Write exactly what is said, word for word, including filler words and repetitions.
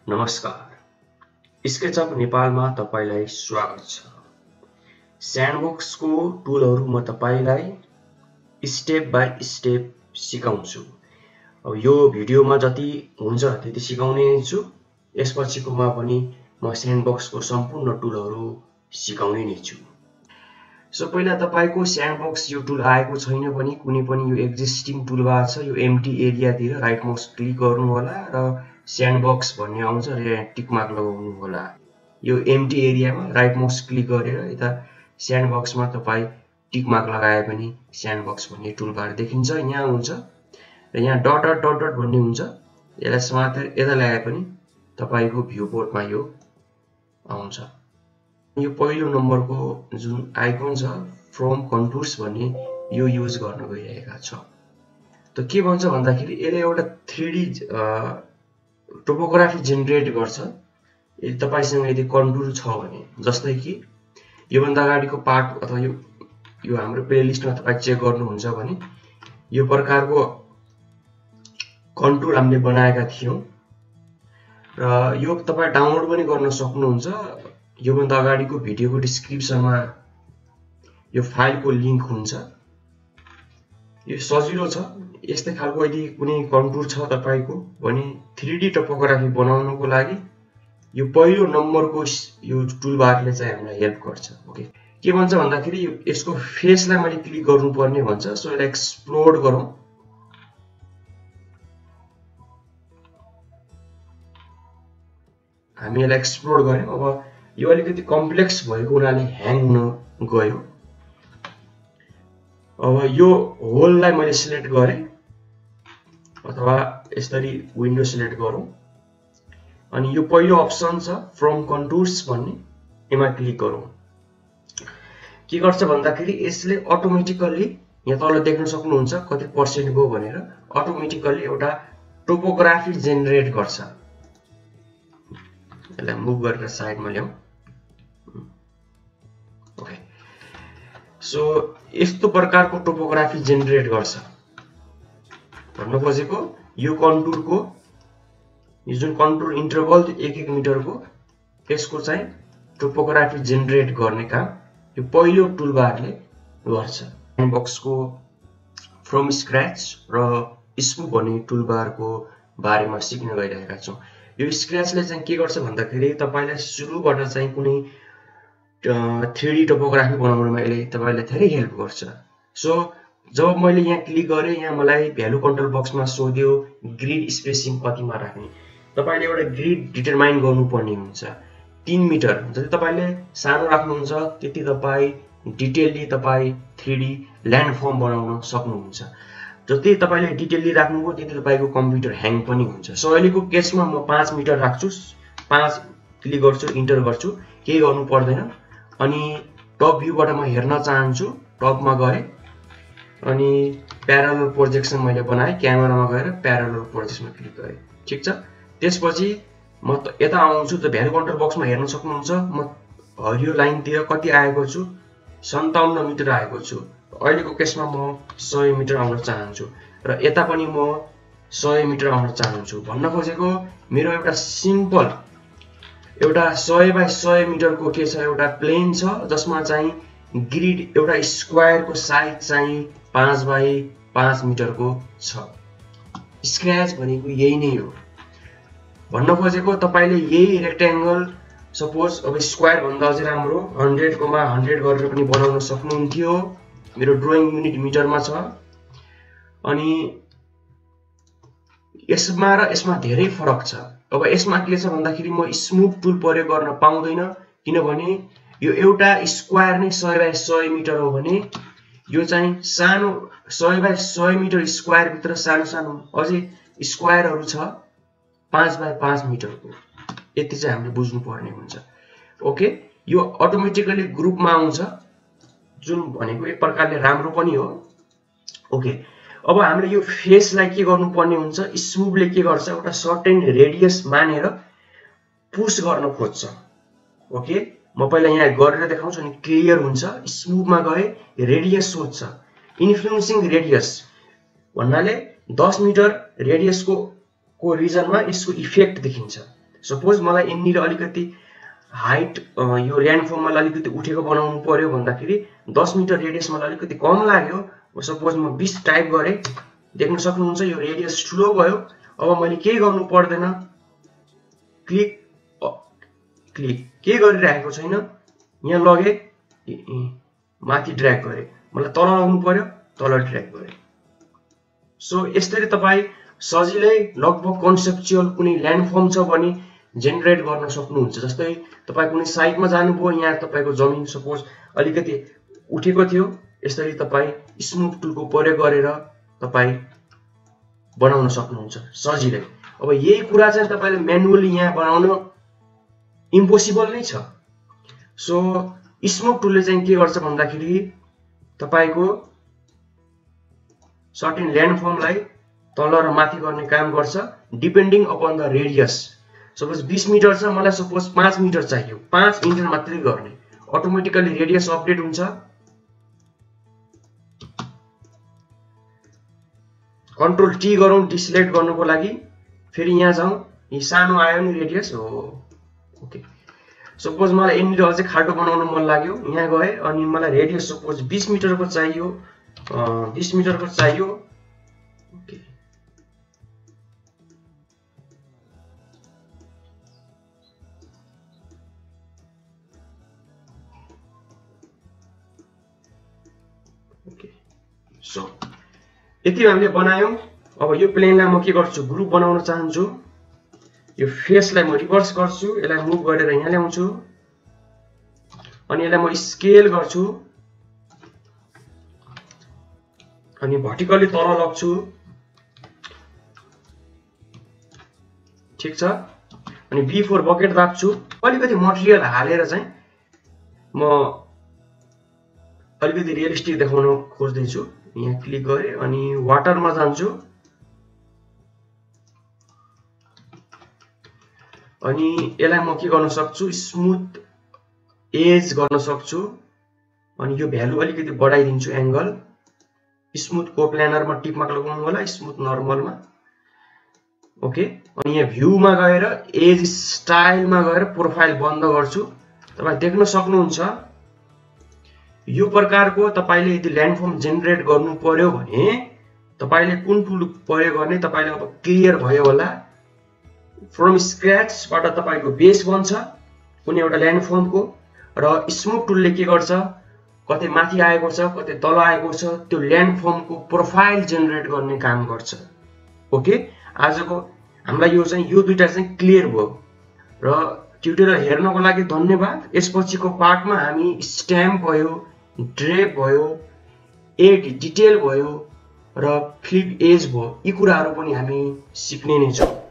नमस्कार, स्केचअप नेपालमा तपाईलाई स्वागत छ। स्यान्डबक्सको टुलहरु म तपाईलाई स्टेप बाइ स्टेप सिकाउँछु। अब यो भिडियोमा जति हुन्छ त्यति सिकाउने छु। यसपछिकोमा पनि म स्यान्डबक्सको सम्पूर्ण टुलहरु सिकाउने नै छु। सो पहिला तपाईको स्यान्डबक्स यो टुल आएको छैन भने कुनै पनि यो एक्जिस्टिङ टुलबार छ, यो एम्प्टी एरियातिर राइट माउस क्लिक गर्नु होला र स्यान्डबक्स भन्ने आउँछ र टिक मार्क लगाउनु होला। यो एम्प्टी एरियामा राइट माउस क्लिक गरेर यता स्यान्डबक्समा तपाई टिक मार्क लगाए पनि स्यान्डबक्स भन्ने टुलबार देखिन्छ। यहाँ हुन्छ र यहाँ डट डट डट डट भन्ने हुन्छ। यसलाई समातेर यता ल्याए पनि तपाईको भ्यू बोर्डमा यो आउँछ। यो पहिलो नम्बरको जुन आइकन छ फ्रम कन्टुर्स भन्ने यो युज गर्न गइरहेका छ। त के भन्छ भन्दाखेरि यसले एउटा थ्री डी टोपोग्राफी जेनेरेट गर्छ। यदि तपाईसँग यदि कन्टुर छ भने, जस्तै कि यो भन्दा अगाडिको पार्ट अथवा यो यो हाम्रो प्लेलिस्टमा तपाई चेक गर्नुहुन्छ भने यो प्रकारको कन्टुर हामीले बनाएका थियौं र यो तपाई डाउनलोड पनि गर्न सक्नुहुन्छ। यो भन्दा अगाडिको भिडियोको डिस्क्रिप्सनमा यो फाइलको लिंक हुन्छ। यो सजिलो छ। यस्तै खालको यदि कुनै कन्टुर छ तपाईको भने थ्री डी टोपोग्राफी बनाउनको लागि यो पहिलो नम्बरको यो टुलबारले चाहिँ हामीलाई हेल्प गर्छ। ओके, के भन्छ भन्दाखेरि यो यसको फेसलाई मैले क्लिक गर्नुपर्ने भन्छ। सो यसलाई एक्सप्लोड गरौँ। हामी यसलाई एक्सप्लोड गर्यौं। अब यो अलिकति कम्प्लेक्स भएको हुनाले ह्याङ हुन गयो। अब यो होललाई मैले सिलेक्ट गरे अथवा यसरी विन्डो सिलेक्ट गरौँ अनि यो पहिलो अप्सन छ फ्रम कन्टुर्स भन्ने, यसमा क्लिक गरौँ। के गर्छ भन्दाखेरि यसले अटोमेटिकली यहाँ तल देख्न सक्नुहुन्छ कति पर्सेन्ट गयो भनेर अटोमेटिकली एउटा टोपोग्राफी जेनेरेट गर्छ। यसलाई मुभ गरेर साइडमा ल्याऊ। ओके, सो यस्तो प्रकारको टोपोग्राफी जेनेरेट गर्छ। भन्न खोजेको यो कन्टुरको यो जुन कन्टुर इन्टरभल एक एक मिटरको यसको चाहिँ टोपोग्राफी जेनेरेट गर्ने काम यो पहिलो टुलबारले गर्छ। स्यान्डबक्सको फ्रम स्क्रैच र स्मुथ भन्ने टुलबारको बारेमा सिक्न गइरहेका छौं। यो स्क्रैचले चाहिँ के गर्छ भन्दाखेरि तपाईलाई सुरुबाट चाहिँ कुनै थ्री डी टोपोग्राफी बनाउनमा यसले तपाईलाई धेरै हेल्प गर्छ। सो जब मैले यहाँ क्लिक गरे, यहाँ मलाई भ्यालु कन्ट्रोल बक्समा सोध्यो ग्रिड स्पेसिङ कतिमा राख्ने। तपाईले एउटा ग्रिड डिटरमाइन गर्नुपर्ने हुन्छ। तीन मिटर जति तपाईले सानो राख्नुहुन्छ त्यति तपाई डिटेलली तपाई थ्री डी ल्यान्डफर्म बनाउन सक्नुहुन्छ। जति तपाईले डिटेलली राख्नुभयो त्यति तपाईको कम्प्युटर ह्याङ पनि हुन्छ। सो अहिलेको केसमा म पाँच मिटर राख्छु। पाँच क्लिक गर्छु, इन्टर गर्छु, केही गर्नु पर्दैन। अनि टप भ्यूबाट म हेर्न चाहन्छु। टपमा गए अनि प्यारालल प्रोजेक्सन मैले बनाए। क्यामेरामा गएर प्यारालल प्रोजेक्सनमा क्लिक गरे। ठीक छ। त्यसपछि म यता आउँछु त भ्यालु कन्ट्रोल बक्समा हेर्न सक्नुहुन्छ म हरियो लाइनतिर कति आएको छु, सन्ताउन्न मिटर आएको छु। अहिलेको केसमा म सय मिटर आउन चाहन्छु र यता पनि म सय मिटर आउन चाहन्छु। भन्न खोजेको मेरो एउटा सिम्पल एउटा सय बाइ सय मिटरको के छ, एउटा प्लेन छ जसमा चाहिँ ग्रिड एउटा स्क्वायरको साइज चाहिँ पाँच बाइ पाँच मिटरको छ। स्क्रैच भनेको यही नै हो। भन्न खोजेको तपाईले यही रेक्टेंगल सपोज अब स्क्वायर भन्दा अझै राम्रो हन्ड्रेड कोमा हन्ड्रेड गरेर पनि बनाउन सक्नुहुन्थ्यो। मेरो ड्रइङ युनिट मिटरमा छ। अनि यसमा र यसमा धेरै फरक छ। अब यसमा के छ भन्दाखेरि म स्मुथ टुल प्रयोग गर्न पाउँदैन किनभने यो एउटा स्क्वायर नै सय बाइ सय मिटर हो भने यो चाहिँ सानो सय बाइ सय मिटर स्क्वायर भित्र सानो सानो अझै स्क्वायरहरु छ पाँच बाइ पाँच मिटरको। यति चाहिँ हामीले बुझ्नु पर्ने हुन्छ। ओके, यो अटोमेटिकली ग्रुपमा आउँछ जुन भनेको एक प्रकारले राम्रो पनि हो। ओके, अब हामीले यो फेसलाई के गर्नुपर्ने हुन्छ, स्मुथले के गर्छ एउटा सर्टेन रेडियस मानेर पुश गर्न खोज्छ। ओके, म पहिला यहाँ गरेर देखाउँछु अनि क्लियर हुन्छ। स्मुथमा गए रेडियस सोध्छ। इन्फ्लुएन्सिङ रेडियस भन्नाले दस मिटर रेडियसको को रिजनमा यसको इफेक्ट देखिन्छ। सपोज मलाई यहाँनिर अलिकति हाइट यो ल्यान्डफर्म मलाई अलिकति उठेको बनाउनु पर्यो भन्दाखेरि दस मिटर रेडियस मलाई अलिकति कम लाग्यो, सपोज म बीस टाइप गरे, देख्न सक्नुहुन्छ यो रेडियस ठुलो भयो। अब मैले केही गर्नु पर्दैन, क्लिक क्लिक के गरिरहेको छैन, यहाँ लगे माथि ड्र्याग गरे, मलाई तल लगाउनु पर्यो तल ड्र्याग गरे। सो यसरी तपाई सजिलै लगभग कन्सेप्चुअल कुनै ल्यान्डफर्म छ भने जेनेरेट गर्न सक्नुहुन्छ। जस्तै तपाई कुनै साइटमा जानुभयो, यहाँ तपाईको जमिन सपोज अलिकति उठेको थियो, यसरी तपाई स्मुथ टुलको प्रयोग गरेर तपाई बनाउन सक्नुहुन्छ सजिलै। अब यही कुरा चाहिँ तपाईले म्यानुअली यहाँ बनाउन इम्पोसिबल नै छ। सो स्मुथ टुलले चाहिँ के गर्छ भन्दाखेरि तपाईको सर्टेन ल्यान्डफर्मलाई तल र माथि गर्ने काम गर्छ depending upon the radius. Suppose बीस मिटर छ, मलाई सपोज पाँच मिटर चाहियो, पाँच मिटर मात्रै गर्ने, अटोमेटिकली रेडियस अपडेट हुन्छ। कन्ट्रोल टी गरौँ डिसिलेक्ट गर्नुको लागि, फेरि यहाँ जाउँ, यी सानो आयो नि रेडियस हो। ओके, सपोज मलाई यहाँनिर अझै खाटो बनाउन मन लाग्यो, यहाँ गए अनि मलाई रेडियस सपोज बीस मिटरको चाहियो, बीस मिटरको चाहियो। ओके, ओके सो यति हामीले बनायौं। अब यो प्लेनलाई म के गर्छु, ग्रुप बनाउन चाहन्छु, यो फेसलाई म रिभर्स गर्छु, यसलाई मुभ गरेर यहाँ ल्याउँछु अनि यसलाई म स्केल गर्छु अनि भर्टिकली तल लग्छु, ठीक छ। अनि बी फोर बकेट दाब्छु, अलिकति मटेरियल हालेर चाहिँ म अलिकति रियलिस्टिक देखाउन खोज्दैछु। यहाँ क्लिक गरे अनि वाटरमा जान्छु अनि यसलाई म के गर्न सक्छु, स्मुथ एज गर्न सक्छु अनि यो भ्यालु अलिकति बढाइदिन्छु एंगल। स्मुथ को प्लानरमा टिप मार्क लगाउनु होला, स्मुथ नर्मलमा। ओके, अनि यहाँ भ्यूमा गएर एज स्टाइलमा गएर प्रोफाइल बन्द गर्छु। तपाई देख्न सक्नुहुन्छ यो प्रकारको तपाईले यदि ल्यान्डफर्म जेनेरेट गर्नु पर्यो भने तपाईले कुन टुल प्रयोग गर्ने, तपाईले अब क्लियर भयो होला। फ्रम स्क्रैच बाट तपाईको बेस बन्छ कुनै एउटा ल्यान्डफर्मको, र स्मुथ टुलले के गर्छ, कतै माथि आएको छ कतै तल आएको छ, त्यो ल्यान्डफर्मको प्रोफाइल जेनेरेट गर्ने काम गर्छ। ओके, आजको हामीलाई यो चाहिँ यो दुईटा चाहिँ क्लियर भयो र ट्युटोरियल हेर्नको लागि धन्यवाद। यसपछिको पार्टमा हामी स्ट्याम्प भयो, ड्रेप भयो, एड डिटेल भयो र फ्लिप एज भयो, यी कुराहरू पनि हामी सिक्ने नै छौं।